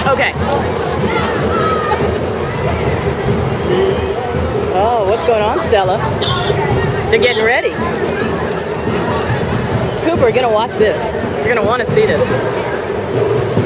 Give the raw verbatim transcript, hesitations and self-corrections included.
Okay. Oh, what's going on, Stella? They're getting ready. Cooper, you're gonna watch this. You're gonna want to see this.